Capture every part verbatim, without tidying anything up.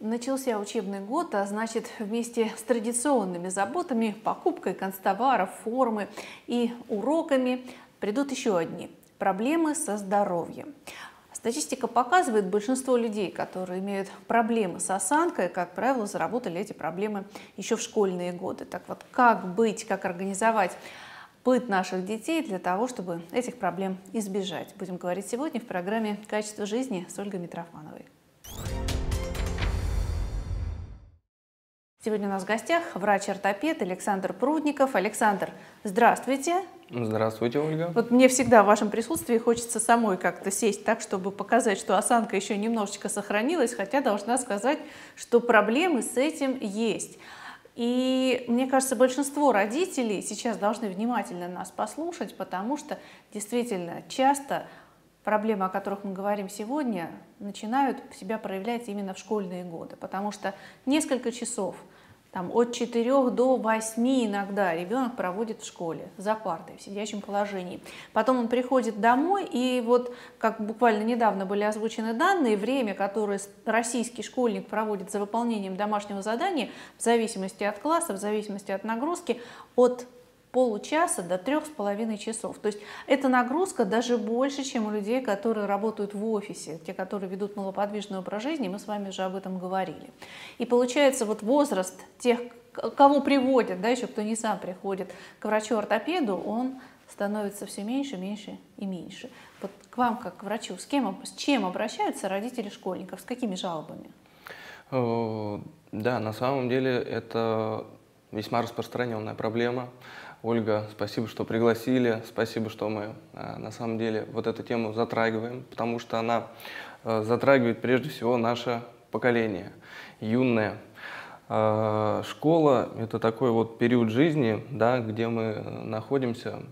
начался учебный год, а значит, вместе с традиционными заботами, покупкой канцтоваров, формы и уроками придут еще одни – проблемы со здоровьем. Статистика показывает, большинство людей, которые имеют проблемы с осанкой, как правило, заработали эти проблемы еще в школьные годы. Так вот, как быть, как организовать быт наших детей для того, чтобы этих проблем избежать? Будем говорить сегодня в программе «Качество жизни» с Ольгой Митрофановой. Сегодня у нас в гостях врач-ортопед Александр Прудников. Александр, здравствуйте. Здравствуйте, Ольга. Вот мне всегда в вашем присутствии хочется самой как-то сесть так, чтобы показать, что осанка еще немножечко сохранилась, хотя должна сказать, что проблемы с этим есть. И мне кажется, большинство родителей сейчас должны внимательно нас послушать, потому что действительно часто проблемы, о которых мы говорим сегодня, начинают себя проявлять именно в школьные годы, потому что несколько часов, там, от четырёх до восьми иногда ребенок проводит в школе, за партой, в сидячем положении. Потом он приходит домой, и вот, как буквально недавно были озвучены данные, время, которое российский школьник проводит за выполнением домашнего задания, в зависимости от класса, в зависимости от нагрузки, от получаса до трех с половиной часов. То есть эта нагрузка даже больше, чем у людей, которые работают в офисе, те, которые ведут малоподвижный образ жизни, мы с вами уже об этом говорили. И получается, вот возраст тех, кого приводят, да, еще кто не сам приходит к врачу-ортопеду, он становится все меньше, меньше и меньше. Вот к вам, как к врачу, с кем, с чем обращаются родители школьников, с какими жалобами? Да, на самом деле это весьма распространенная проблема. Ольга, спасибо, что пригласили, спасибо, что мы на самом деле вот эту тему затрагиваем, потому что она затрагивает прежде всего наше поколение, юное. Школа – это такой вот период жизни, да, где мы находимся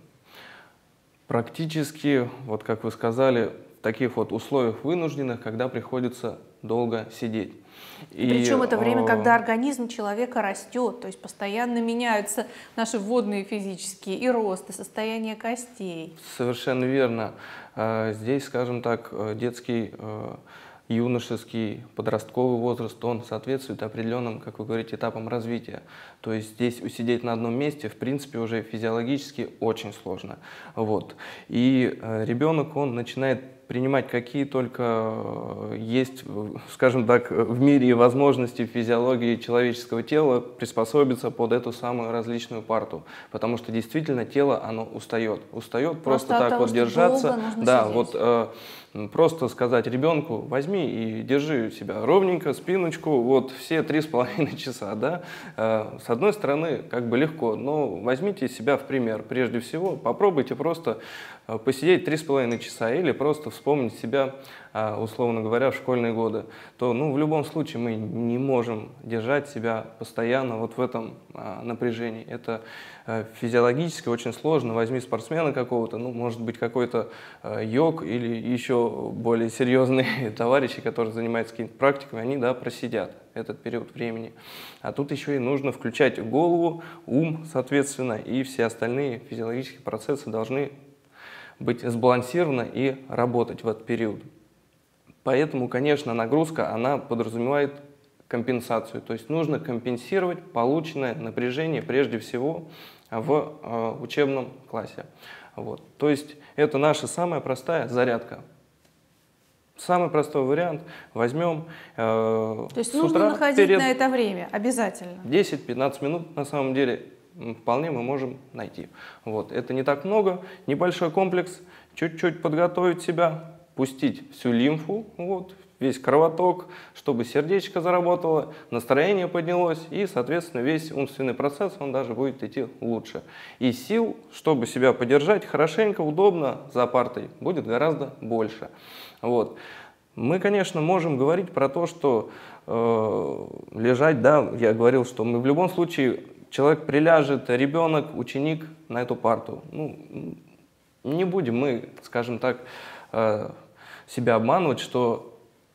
практически, вот как вы сказали, в таких вот условиях вынужденных, когда приходится долго сидеть. И, Причем это время, когда организм человека растет, то есть постоянно меняются наши водные физические и рост, и состояние костей. Совершенно верно. Здесь, скажем так, детский, юношеский, подростковый возраст, он соответствует определенным, как вы говорите, этапам развития. То есть здесь усидеть на одном месте, в принципе, уже физиологически очень сложно. Вот. И ребенок, он начинает принимать какие только есть, скажем так, в мире возможности физиологии человеческого тела приспособиться под эту самую различную парту. Потому что действительно тело, оно устает. Устает просто, просто так того, вот держаться. Да, сидеть. вот э, просто сказать ребенку: возьми и держи себя ровненько, спиночку, вот все три с половиной часа. Да? Э, с одной стороны, как бы легко, но возьмите себя в пример. Прежде всего, попробуйте просто посидеть три с половиной часа или просто вспомнить себя, условно говоря, в школьные годы, то ну, в любом случае мы не можем держать себя постоянно вот в этом напряжении. Это физиологически очень сложно. Возьми спортсмена какого-то, ну, может быть, какой-то йог или еще более серьезные товарищи, которые занимаются какими-то практиками, они, да, просидят этот период времени. А тут еще и нужно включать голову, ум, соответственно, и все остальные физиологические процессы должны быть сбалансировано и работать в этот период. Поэтому, конечно, нагрузка, она подразумевает компенсацию. То есть нужно компенсировать полученное напряжение прежде всего в э, учебном классе. Вот. То есть это наша самая простая зарядка. Самый простой вариант. Возьмем э, То есть нужно находить перед... на это время обязательно. десять-пятнадцать минут на самом деле вполне мы можем найти. Вот. Это не так много, небольшой комплекс, чуть-чуть подготовить себя, пустить всю лимфу, вот, весь кровоток, чтобы сердечко заработало, настроение поднялось, и, соответственно, весь умственный процесс, он даже будет идти лучше. И сил, чтобы себя поддержать хорошенько, удобно за партой, будет гораздо больше. Вот. Мы, конечно, можем говорить про то, что э, лежать, да, я говорил, что мы в любом случае, человек приляжет, ребенок, ученик на эту парту. Ну, не будем мы, скажем так, себя обманывать, что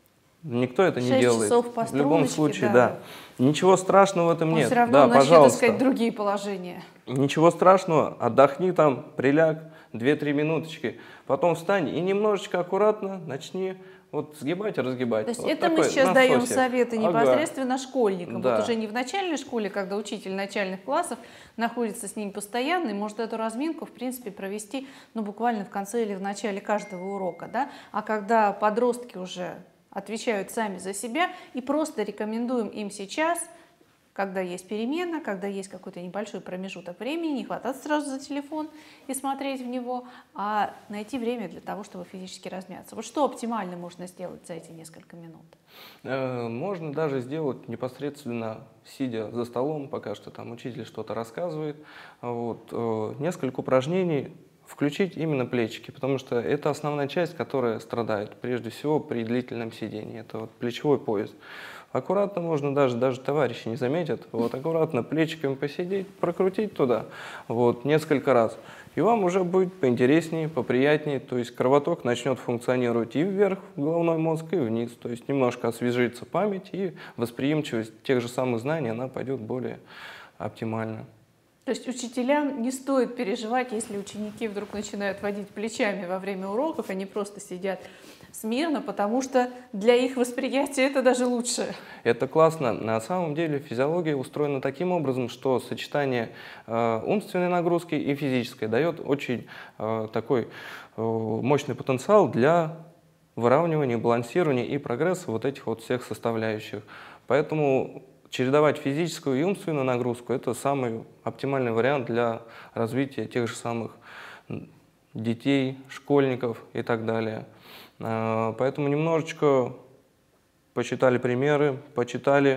Никто это не шесть делает. часов по В любом струночке, случае, да. да. Ничего страшного в этом Он нет. все равно Да, начнет пожалуйста. искать другие положения. Ничего страшного, отдохни там, приляг две-три минуточки, потом встань и немножечко аккуратно начни вот сгибать и разгибать. То есть вот это мы такой сейчас даем насосик. советы Ага. непосредственно школьникам. Да. Вот уже не в начальной школе, когда учитель начальных классов находится с ними постоянно и может эту разминку, в принципе, провести ну, буквально в конце или в начале каждого урока. Да? А когда подростки уже отвечают сами за себя, и просто рекомендуем им сейчас, когда есть перемена, когда есть какой-то небольшой промежуток времени, не хвататься сразу за телефон и смотреть в него, а найти время для того, чтобы физически размяться. Вот что оптимально можно сделать за эти несколько минут? Можно даже сделать непосредственно сидя за столом, пока что там учитель что-то рассказывает. Вот, несколько упражнений включить именно плечики, потому что это основная часть, которая страдает прежде всего при длительном сидении. Это вот плечевой пояс. Аккуратно можно даже, даже товарищи не заметят, вот аккуратно плечиками посидеть, прокрутить туда вот, несколько раз. И вам уже будет поинтереснее, поприятнее, то есть кровоток начнет функционировать и вверх в головной мозг, и вниз. То есть немножко освежится память, и восприимчивость тех же самых знаний, она пойдет более оптимально. То есть учителям не стоит переживать, если ученики вдруг начинают водить плечами во время уроков, они просто сидят смирно, потому что для их восприятия это даже лучше. Это классно. На самом деле физиология устроена таким образом, что сочетание э, умственной нагрузки и физической дает очень э, такой э, мощный потенциал для выравнивания, балансирования и прогресса вот этих вот всех составляющих. Поэтому чередовать физическую и умственную нагрузку – это самый оптимальный вариант для развития тех же самых детей, школьников и так далее. Поэтому немножечко почитали примеры, почитали,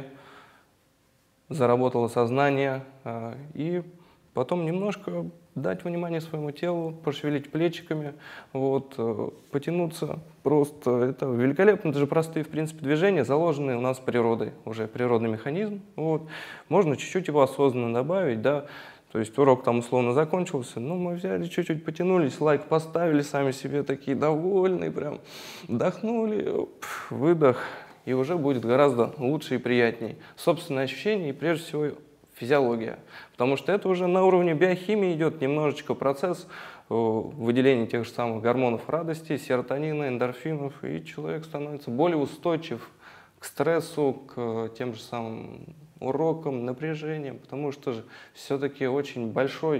заработало сознание, и потом немножко дать внимание своему телу, пошевелить плечиками, вот, потянуться. Просто это великолепно, даже простые, в принципе, движения, заложенные у нас природой, уже природный механизм. Вот. Можно чуть-чуть его осознанно добавить, да. То есть урок там условно закончился, ну мы взяли, чуть-чуть потянулись, лайк поставили, сами себе такие довольные, прям вдохнули, оп, выдох, и уже будет гораздо лучше и приятнее. Собственное ощущение и прежде всего физиология, потому что это уже на уровне биохимии идет немножечко процесс выделения тех же самых гормонов радости, серотонина, эндорфинов, и человек становится более устойчив к стрессу, к тем же самым урокам, напряжением, потому что же все-таки очень большой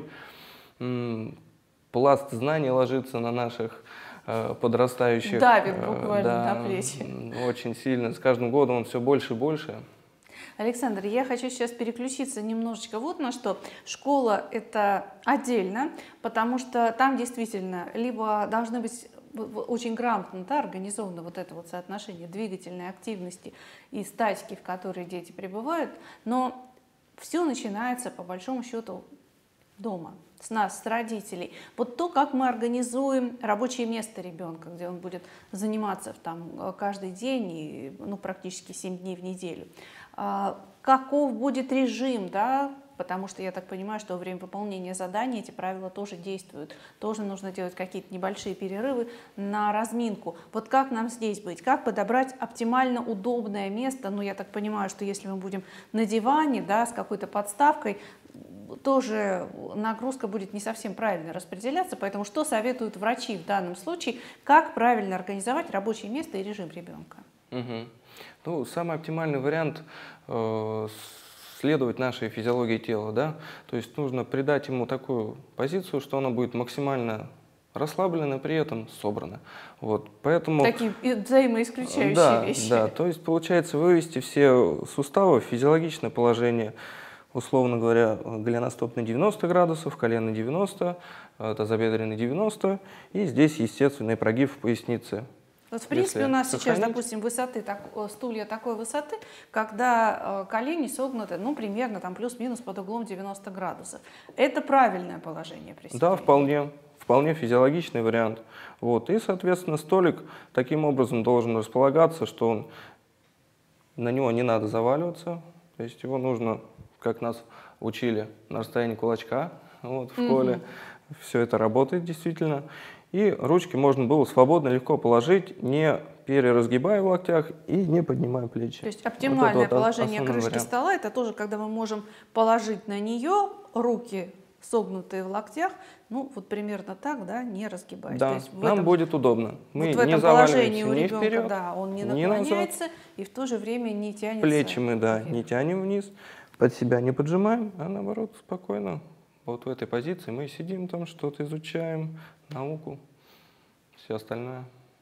м, пласт знаний ложится на наших э, подрастающих. Давит буквально э, да, на плечи. Очень сильно. С каждым годом он все больше и больше. Александр, я хочу сейчас переключиться немножечко вот на что. Школа – это отдельно, потому что там действительно либо должны быть очень грамотно, да, организовано вот это вот соотношение двигательной активности и статики, в которой дети пребывают, но все начинается по большому счету дома, с нас, с родителей. Вот то, как мы организуем рабочее место ребенка, где он будет заниматься там каждый день, и, ну, практически семь дней в неделю. А, каков будет режим, да, потому что я так понимаю, что во время выполнения заданий эти правила тоже действуют. Тоже нужно делать какие-то небольшие перерывы на разминку. Вот как нам здесь быть? Как подобрать оптимально удобное место? Ну, я так понимаю, что если мы будем на диване, да, с какой-то подставкой, тоже нагрузка будет не совсем правильно распределяться. Поэтому что советуют врачи в данном случае? Как правильно организовать рабочее место и режим ребенка? Угу. Ну, самый оптимальный вариант э, следовать нашей физиологии тела, да, то есть нужно придать ему такую позицию, что она будет максимально расслаблена, при этом собрана. Вот, поэтому... Такие взаимоисключающие да, вещи. Да, то есть получается вывести все суставы в физиологичное положение, условно говоря, голеностоп на девяносто градусов, колено девяносто, тазобедренный девяносто, и здесь естественный прогиб в пояснице. Вот в принципе Если у нас сохранить... сейчас, допустим, высоты, так, стулья такой высоты, когда э, колени согнуты, ну, примерно там плюс-минус под углом девяносто градусов. Это правильное положение при сидении? Да, вполне. Вполне физиологичный вариант. Вот. И, соответственно, столик таким образом должен располагаться, что он, на него не надо заваливаться. То есть его нужно, как нас учили, на расстоянии кулачка вот, в школе. Mm-hmm. Все это работает действительно. И ручки можно было свободно, легко положить, не переразгибая в локтях и не поднимая плечи. То есть оптимальное вот положение крышки вариант. стола — это тоже, когда мы можем положить на нее руки, согнутые в локтях, ну вот примерно так, да, не разгибаясь. Да, То есть в нам этом, будет удобно. Мы вот в не этом положении заваливаемся у ни ребенка, вперед, да, он не ни наклоняется назад. и в то же время не тянется. Плечи мы, да, вверх. не тянем вниз, под себя не поджимаем, а наоборот спокойно. Вот в этой позиции мы сидим там, что-то изучаем, науку, все остальное.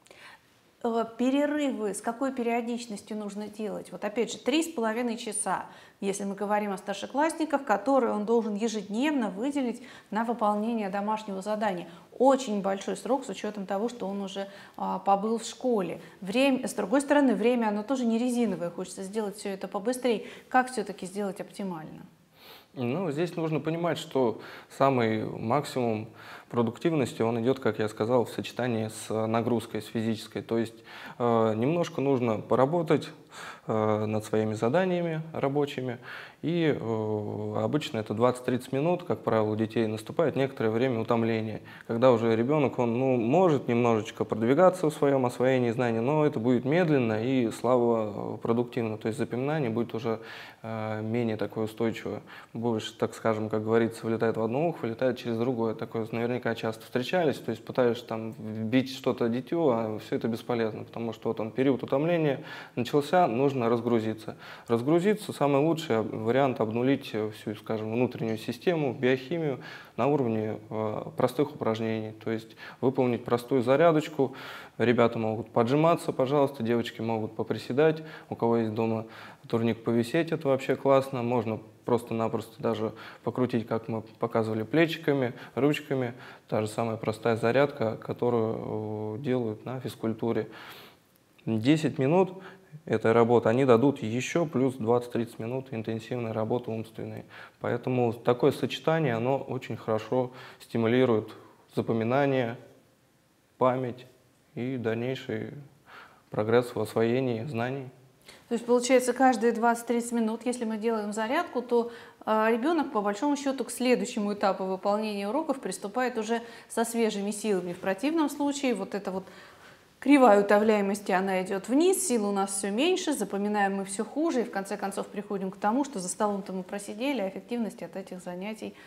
Перерывы с какой периодичностью нужно делать? Вот опять же, три с половиной часа, если мы говорим о старшеклассниках, которые он должен ежедневно выделить на выполнение домашнего задания. Очень большой срок с учетом того, что он уже а, побыл в школе. Время, с другой стороны, время, оно тоже не резиновое, хочется сделать все это побыстрее. Как все-таки сделать оптимально? Ну, здесь нужно понимать, что самый максимум продуктивности, он идет, как я сказал, в сочетании с нагрузкой, с физической. То есть э, немножко нужно поработать э, над своими заданиями рабочими. И э, обычно это двадцать-тридцать минут, как правило, у детей наступает некоторое время утомления, когда уже ребенок, он ну, может немножечко продвигаться в своем освоении знаний, но это будет медленно и слабо продуктивно. То есть запоминание будет уже э, менее такое устойчивое. Больше, так скажем, как говорится, вылетает в одно ухо, вылетает через другое. Такое наверняка часто встречались, то есть пытаешься там вбить что-то дитю, а все это бесполезно, потому что вот он период утомления начался, нужно разгрузиться. Разгрузиться — самый лучший вариант обнулить всю, скажем, внутреннюю систему, биохимию на уровне э, простых упражнений, то есть выполнить простую зарядочку. Ребята могут поджиматься, пожалуйста, девочки могут поприседать, у кого есть дома турник, повисеть, это вообще классно, можно просто-напросто даже покрутить, как мы показывали, плечиками, ручками. Та же самая простая зарядка, которую делают на физкультуре. десять минут этой работы они дадут еще плюс двадцать-тридцать минут интенсивной работы умственной. Поэтому такое сочетание, оно очень хорошо стимулирует запоминание, память и дальнейший прогресс в освоении знаний. То есть, получается, каждые двадцать-тридцать минут, если мы делаем зарядку, то э, ребенок, по большому счету, к следующему этапу выполнения уроков приступает уже со свежими силами. В противном случае вот эта вот кривая утомляемости, она идет вниз, сил у нас все меньше, запоминаем мы все хуже, и в конце концов приходим к тому, что за столом-то мы просидели, а эффективность от этих занятий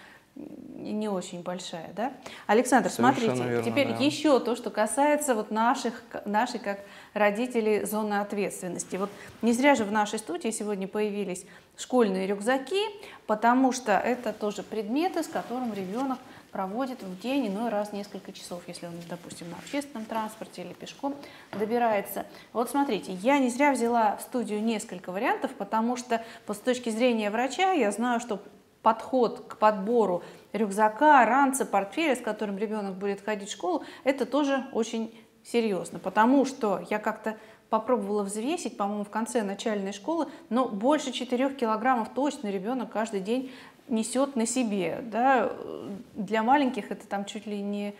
не очень большая, да? Александр, Совершенно смотрите, верно, теперь да. еще то, что касается вот наших, нашей как родителей зоны ответственности. Вот не зря же в нашей студии сегодня появились школьные рюкзаки, потому что это тоже предметы, с которым ребенок проводит в день иной раз несколько часов, если он, допустим, на общественном транспорте или пешком добирается. Вот смотрите, я не зря взяла в студию несколько вариантов, потому что вот с точки зрения врача я знаю, что подход к подбору рюкзака, ранца, портфеля, с которым ребенок будет ходить в школу, это тоже очень серьезно, потому что я как-то попробовала взвесить, по-моему, в конце начальной школы, но больше четырёх килограммов точно ребенок каждый день несет на себе. Да? Для маленьких это там чуть ли не...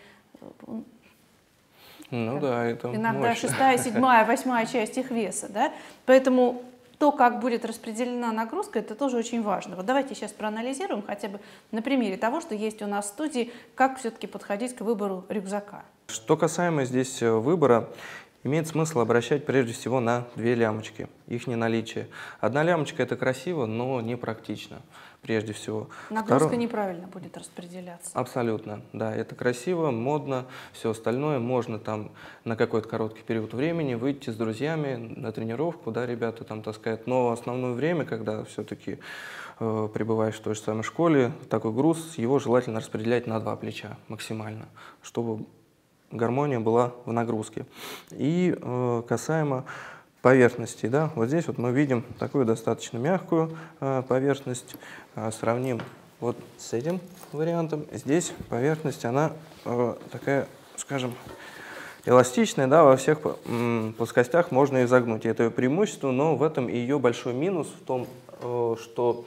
Ну да, это иногда мощно. шестая, седьмая, восьмая часть их веса. Да? Поэтому то, как будет распределена нагрузка, это тоже очень важно. Вот давайте сейчас проанализируем хотя бы на примере того, что есть у нас в студии, как все-таки подходить к выбору рюкзака. Что касаемо здесь выбора, имеет смысл обращать прежде всего на две лямочки, их неналичие. Одна лямочка — это красиво, но не практично, прежде всего. Нагрузка Второе... неправильно будет распределяться. Абсолютно, да, это красиво, модно, все остальное. Можно там на какой-то короткий период времени выйти с друзьями на тренировку, да, ребята там таскают. Но основное время, когда все-таки э, пребываешь в той же самой школе, такой груз, его желательно распределять на два плеча максимально, чтобы гармония была в нагрузке. И э, касаемо поверхности, да, вот здесь вот мы видим такую достаточно мягкую э, поверхность. Э, сравним вот с этим вариантом. Здесь поверхность, она э, такая, скажем, эластичная, да, во всех м, плоскостях можно изогнуть. И это ее преимущество, но в этом и ее большой минус в том, э, что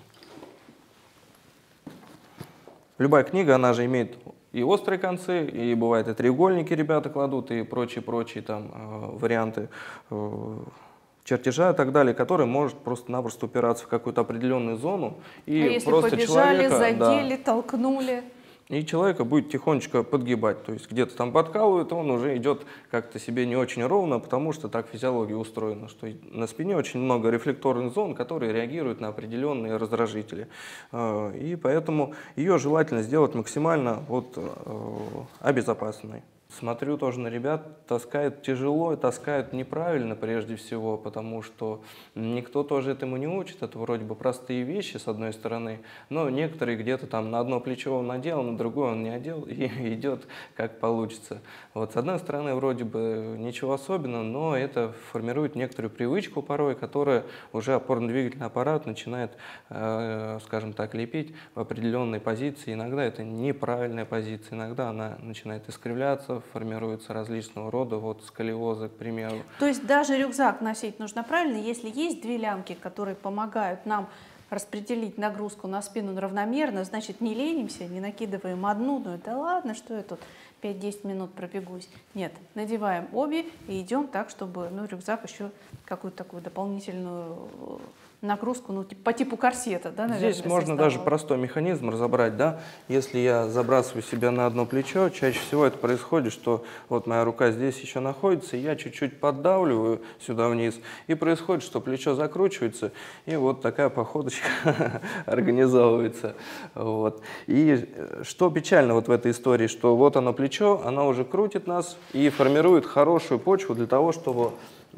любая книга, она же имеет и острые концы, и бывает и треугольники ребята кладут, и прочие-прочие там э, варианты э, чертежа и так далее, который может просто-напросто упираться в какую-то определенную зону. И а если просто побежали, человека, задели, да, толкнули? и человека будет тихонечко подгибать, то есть где-то там подкалывает, он уже идет как-то себе не очень ровно, потому что так физиология устроена, что на спине очень много рефлекторных зон, которые реагируют на определенные раздражители. И поэтому ее желательно сделать максимально вот, обезопасенной. Смотрю тоже на ребят, таскают тяжело и таскают неправильно прежде всего, потому что никто тоже этому не учит. Это вроде бы простые вещи с одной стороны, но некоторые где-то там на одно плечо он надел, на другое он не одел и идет как получится. Вот с одной стороны вроде бы ничего особенного, но это формирует некоторую привычку порой, которая уже опорно-двигательный аппарат начинает, э, скажем так, лепить в определенной позиции. Иногда это неправильная позиция, иногда она начинает искривляться, формируются различного рода вот сколиозы, к примеру. То есть даже рюкзак носить нужно правильно, если есть две лямки, которые помогают нам распределить нагрузку на спину равномерно, значит, не ленимся, не накидываем одну, ну это ладно, что я тут пять-десять минут пробегусь. Нет, надеваем обе и идем так, чтобы ну, рюкзак еще какую-то такую дополнительную нагрузку, ну, по типу корсета, да, наверное. Здесь можно даже простой механизм разобрать, да. Если я забрасываю себя на одно плечо, чаще всего это происходит, что вот моя рука здесь еще находится, и я чуть-чуть поддавливаю сюда вниз, и происходит, что плечо закручивается, и вот такая походочка организовывается. Вот. И что печально вот в этой истории, что вот оно плечо, оно уже крутит нас и формирует хорошую почву для того, чтобы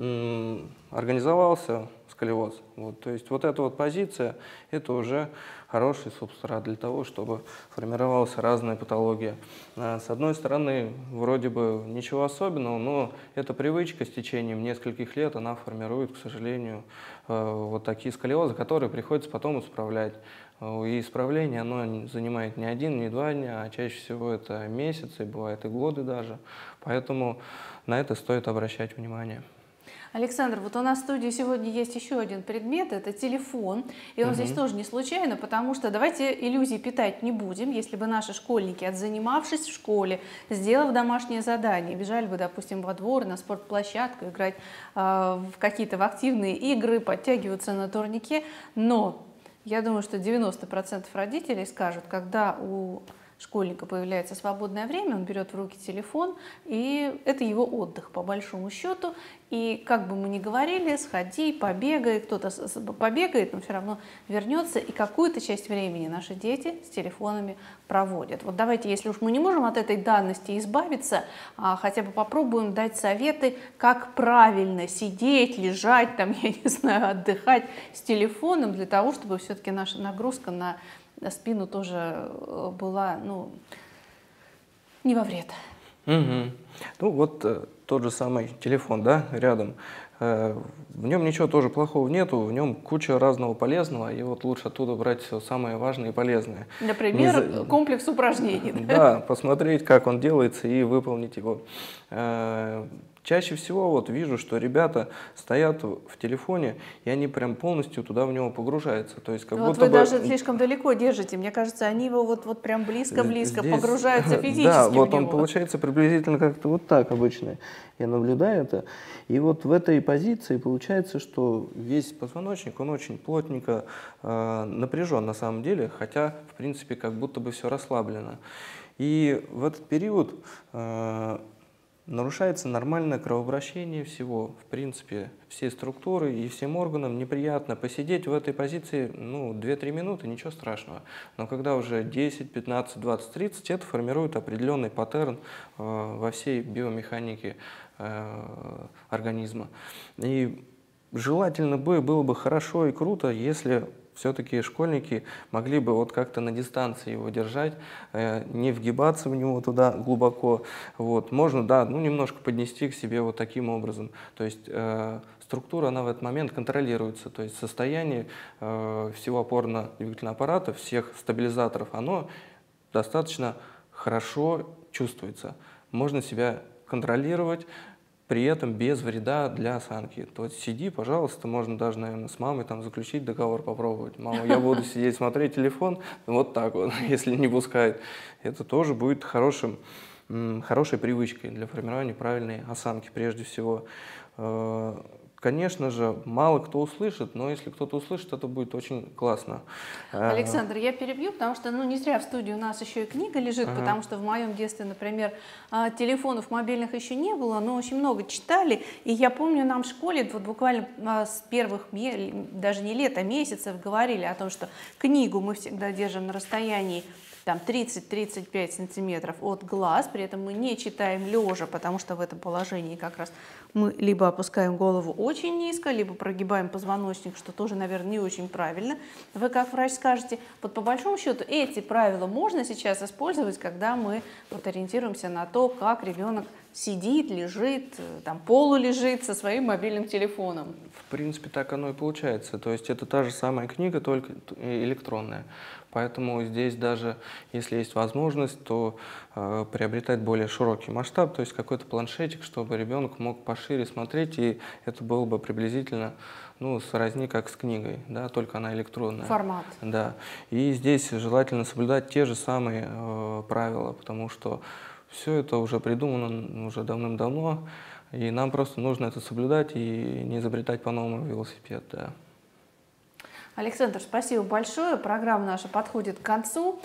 м, организовался сколиоз. Вот, то есть вот эта вот позиция, это уже хороший субстрат для того, чтобы формировалась разная патология. С одной стороны, вроде бы ничего особенного, но эта привычка с течением нескольких лет, она формирует, к сожалению, вот такие сколиозы, которые приходится потом исправлять. И исправление, оно занимает не один, не два дня, а чаще всего это месяцы, бывает и годы даже. Поэтому на это стоит обращать внимание. Александр, вот у нас в студии сегодня есть еще один предмет, это телефон. И он угу. здесь тоже не случайно, потому что давайте иллюзий питать не будем. Если бы наши школьники, отзанимавшись в школе, сделав домашнее задание, бежали бы, допустим, во двор, на спортплощадку, играть э, в какие-то в активные игры, подтягиваться на турнике. Но я думаю, что девяносто процентов родителей скажут, когда у школьника появляется свободное время, он берет в руки телефон, и это его отдых, по большому счету. И как бы мы ни говорили, сходи, побегай, кто-то побегает, но все равно вернется, и какую-то часть времени наши дети с телефонами проводят. Вот давайте, если уж мы не можем от этой данности избавиться, хотя бы попробуем дать советы, как правильно сидеть, лежать, там, я не знаю, отдыхать с телефоном, для того, чтобы все-таки наша нагрузка на спину тоже была, ну, не во вред. Угу. Ну вот э, тот же самый телефон, да, рядом. Э, в нем ничего тоже плохого нету, в нем куча разного полезного, и вот лучше оттуда брать все самое важное и полезное. Например, за... комплекс упражнений. Да, посмотреть, как он делается, и выполнить его. Э, Чаще всего вот вижу, что ребята стоят в телефоне, и они прям полностью туда в него погружаются. То есть как вот будто вы бы... даже слишком далеко держите. Мне кажется, они его вот, вот прям близко-близко Здесь... погружаются физически да, в вот него. он получается приблизительно как-то вот так обычно. Я наблюдаю это. И вот в этой позиции получается, что весь позвоночник, он очень плотненько э, напряжен на самом деле, хотя, в принципе, как будто бы все расслаблено. И в этот период... Э, нарушается нормальное кровообращение всего, в принципе, все структуры и всем органам неприятно. Посидеть в этой позиции, ну, две-три минуты, ничего страшного. Но когда уже десять, пятнадцать, двадцать, тридцать, это формирует определенный паттерн э, во всей биомеханике э, организма. И желательно бы, было бы хорошо и круто, если все-таки школьники могли бы вот как-то на дистанции его держать, э, не вгибаться в него туда глубоко. Вот. Можно, да, ну, немножко поднести к себе вот таким образом. То есть э, структура, она в этот момент контролируется. То есть состояние э, всего опорно-двигательного аппарата, всех стабилизаторов, оно достаточно хорошо чувствуется. Можно себя контролировать, при этом без вреда для осанки. То есть сиди, пожалуйста, можно даже, наверное, с мамой там заключить договор, попробовать. Мама, я буду сидеть, смотреть телефон, вот так вот, если не пускает. Это тоже будет хорошим, хорошей привычкой для формирования правильной осанки прежде всего. конечно же, мало кто услышит, но если кто-то услышит, это будет очень классно. Александр, я перебью, потому что, ну, не зря в студии у нас еще и книга лежит, ага. потому что в моем детстве, например, телефонов мобильных еще не было, но очень много читали. И я помню, нам в школе вот буквально с первых, даже не лет, а месяцев говорили о том, что книгу мы всегда держим на расстоянии там тридцать-тридцать пять сантиметров от глаз, при этом мы не читаем лежа, потому что в этом положении как раз мы либо опускаем голову очень низко, либо прогибаем позвоночник, что тоже, наверное, не очень правильно. Вы как врач скажете, вот по большому счету эти правила можно сейчас использовать, когда мы вот ориентируемся на то, как ребенок сидит, лежит, там полулежит со своим мобильным телефоном. В принципе, так оно и получается. То есть это та же самая книга, только электронная. Поэтому здесь даже, если есть возможность, то э, приобретать более широкий масштаб, то есть какой-то планшетик, чтобы ребенок мог пошире смотреть, и это было бы приблизительно, ну, сродни как с книгой, да, только она электронная. Формат. Да. И здесь желательно соблюдать те же самые э, правила, потому что все это уже придумано уже давным-давно, и нам просто нужно это соблюдать и не изобретать по-новому велосипед, да. Александр, спасибо большое. Программа наша подходит к концу.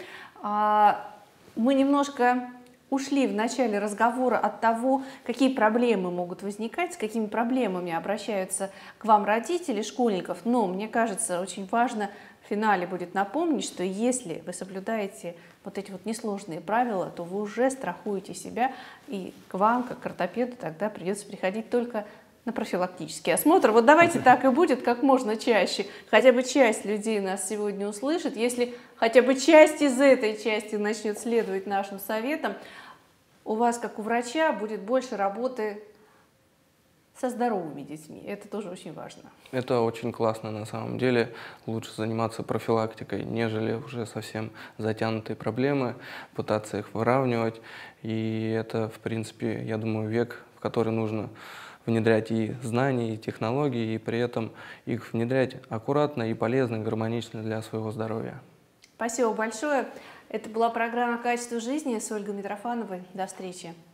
Мы немножко ушли в начале разговора от того, какие проблемы могут возникать, с какими проблемами обращаются к вам родители школьников. Но мне кажется, очень важно в финале будет напомнить, что если вы соблюдаете вот эти вот несложные правила, то вы уже страхуете себя, и к вам, как к ортопеду, тогда придется приходить только на профилактический осмотр. Вот давайте так и будет как можно чаще. Хотя бы часть людей нас сегодня услышит. Если хотя бы часть из этой части начнет следовать нашим советам, у вас, как у врача, будет больше работы со здоровыми детьми. Это тоже очень важно. Это очень классно на самом деле. Лучше заниматься профилактикой, нежели уже совсем затянутые проблемы, пытаться их выравнивать. И это, в принципе, я думаю, век, в который нужно внедрять и знания, и технологии, и при этом их внедрять аккуратно и полезно, и гармонично для своего здоровья. Спасибо большое. Это была программа «Качество жизни» с Ольгой Митрофановой. До встречи.